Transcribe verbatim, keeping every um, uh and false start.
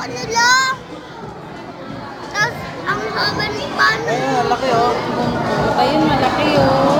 kanila. Tapos, ang haba ni paano. Ayun, laki oh. Ayun, malaki oh.